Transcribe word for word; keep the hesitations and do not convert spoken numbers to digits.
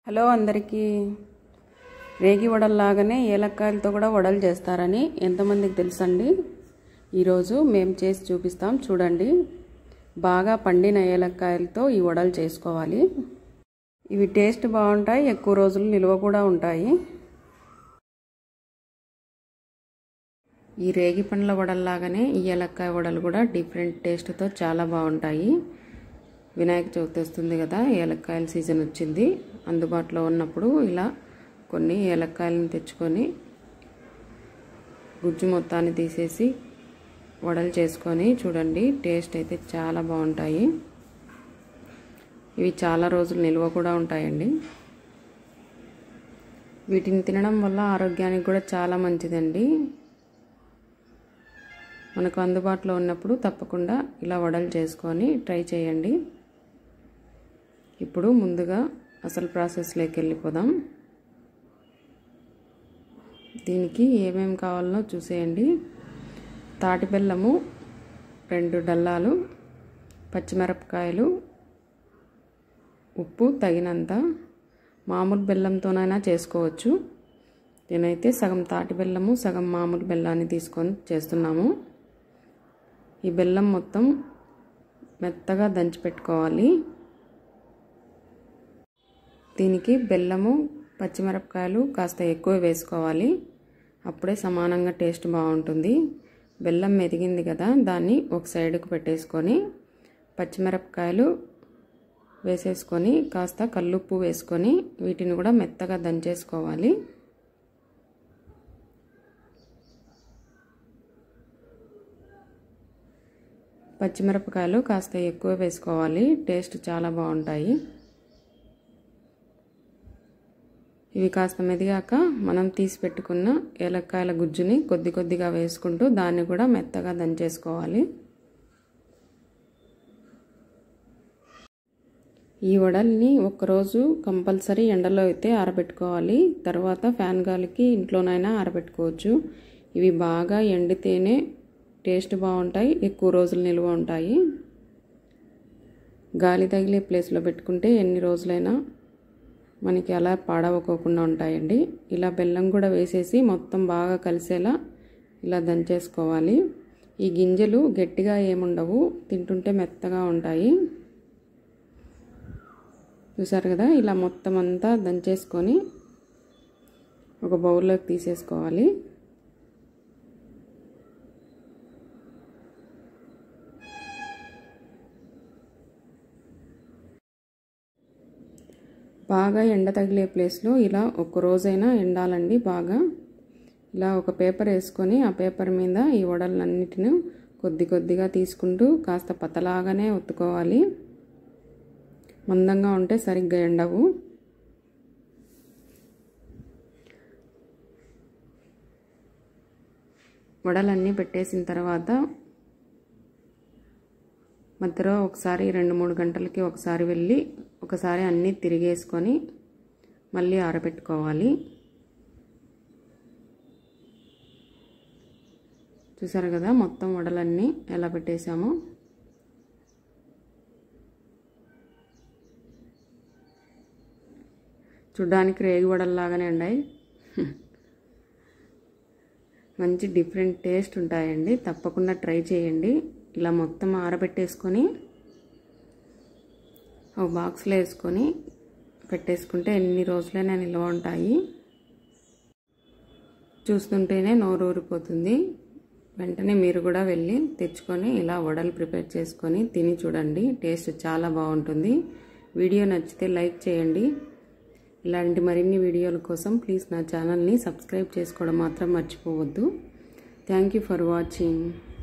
Hello అందరికీ రేగి వడల్లాగానే ఏలక్కాయలతో కూడా వడలు చేస్తారని ఎంతమందికి తెలుసండి? ఈరోజు మేము చేసి చూపిస్తాం చూడండి. బాగా పండిన ఏలక్కాయలతో ఈ వడలు చేసుకోవాలి. ఇవి టేస్ట్ బాగుంటాయి, ఎక్కువ రోజులు నిల్వ కూడా ఉంటాయి. ఈ రేగి పండ్ల వడల్లాగానే ఈ ఏలక్కాయ వడలు కూడా డిఫరెంట్ టేస్ట్తో చాలా బాగుంటాయి. వినాయక చవితి వస్తుంది కదా, ఏలక్కాయల సీజన్ వచ్చింది. అందుబాటులో ఉన్నప్పుడు ఇలా కొన్ని ఏలక్కాయలను తెచ్చుకొని గుజ్జు మొత్తాన్ని తీసేసి వడలు చేసుకొని చూడండి. టేస్ట్ అయితే చాలా బాగుంటాయి. ఇవి చాలా రోజులు నిల్వ కూడా ఉంటాయండి. వీటిని తినడం వల్ల ఆరోగ్యానికి కూడా చాలా మంచిదండి. మనకు అందుబాటులో ఉన్నప్పుడు తప్పకుండా ఇలా వడలు చేసుకొని ట్రై చేయండి. ఇప్పుడు ముందుగా అసలు ప్రాసెస్లోకి వెళ్ళిపోదాం. దీనికి ఏమేమి కావాలనో చూసేయండి. తాటి బెల్లము రెండు డల్లాలు, పచ్చిమిరపకాయలు, ఉప్పు తగినంత. మామూలు బెల్లంతోనైనా చేసుకోవచ్చు. నేనైతే సగం తాటి బెల్లము సగం మామూలు బెల్లాన్ని తీసుకొని చేస్తున్నాము. ఈ బెల్లం మొత్తం మెత్తగా దంచి పెట్టుకోవాలి. దీనికి బెల్లము పచ్చిమిరపకాయలు కాస్త ఎక్కువ వేసుకోవాలి, అప్పుడే సమానంగా టేస్ట్ బాగుంటుంది. బెల్లం మెదిగింది కదా, దాన్ని ఒక సైడ్కు పెట్టేసుకొని పచ్చిమిరపకాయలు వేసేసుకొని కాస్త కల్లుప్పు వేసుకొని వీటిని కూడా మెత్తగా దంచేసుకోవాలి. పచ్చిమిరపకాయలు కాస్త ఎక్కువ వేసుకోవాలి, టేస్ట్ చాలా బాగుంటాయి. ఇవి కాస్త మెదిగాక మనం తీసి పెట్టుకున్న ఏలక్కాయల గుజ్జుని కొద్ది కొద్దిగా వేసుకుంటూ దాన్ని కూడా మెత్తగా దంచేసుకోవాలి. ఈ వడల్ని ఒక్కరోజు కంపల్సరీ ఎండలో అయితే ఆరబెట్టుకోవాలి. తర్వాత ఫ్యాన్ గాలికి ఇంట్లోనైనా ఆరబెట్టుకోవచ్చు. ఇవి బాగా ఎండితేనే టేస్ట్ బాగుంటాయి, ఎక్కువ రోజులు నిల్వ ఉంటాయి. గాలి తగిలే ప్లేస్లో పెట్టుకుంటే ఎన్ని రోజులైనా మనకి అలా పాడవకోకుండా ఉంటాయండి. ఇలా బెల్లం కూడా వేసేసి మొత్తం బాగా కలిసేలా ఇలా దంచేసుకోవాలి. ఈ గింజలు గట్టిగా ఏముండవు, తింటుంటే మెత్తగా ఉంటాయి. చూసారు కదా, ఇలా మొత్తం అంతా దంచేసుకొని ఒక బౌల్లోకి తీసేసుకోవాలి. బాగా ఎండ తగిలే ప్లేస్లో ఇలా ఒక రోజైనా ఎండాలండి. బాగా ఇలా ఒక పేపర్ వేసుకొని ఆ పేపర్ మీద ఈ వడలన్నిటిని కొద్ది కొద్దిగా తీసుకుంటూ కాస్త పతలాగానే ఒత్తుకోవాలి. మందంగా ఉంటే సరిగ్గా ఎండవు. వడలన్నీ పెట్టేసిన తర్వాత మధ్యలో ఒకసారి రెండు మూడు గంటలకి ఒకసారి వెళ్ళి ఒకసారి అన్నీ తిరిగేసుకొని మళ్ళీ ఆరబెట్టుకోవాలి. చూసారు కదా మొత్తం వడలన్నీ ఎలా పెట్టేసామో. చూడ్డానికి రేగి వడల్లాగానే ఉన్నాయి. మంచి డిఫరెంట్ టేస్ట్ ఉంటాయండి. తప్పకుండా ట్రై చేయండి. ఇలా మొత్తం ఆరబెట్టేసుకొని ఒక బాక్స్లో వేసుకొని పెట్టేసుకుంటే ఎన్ని రోజులైనా నిల్వ ఉంటాయి. చూస్తుంటేనే నోరు ఊరిపోతుంది. వెంటనే మీరు కూడా వెళ్ళి తెచ్చుకొని ఇలా వడలు ప్రిపేర్ చేసుకొని తిని చూడండి. టేస్ట్ చాలా బాగుంటుంది. వీడియో నచ్చితే లైక్ చేయండి. ఇలాంటి మరిన్ని వీడియోల కోసం ప్లీజ్ నా ఛానల్ని సబ్స్క్రైబ్ చేసుకోవడం మాత్రం మర్చిపోవద్దు. Thank you for watching.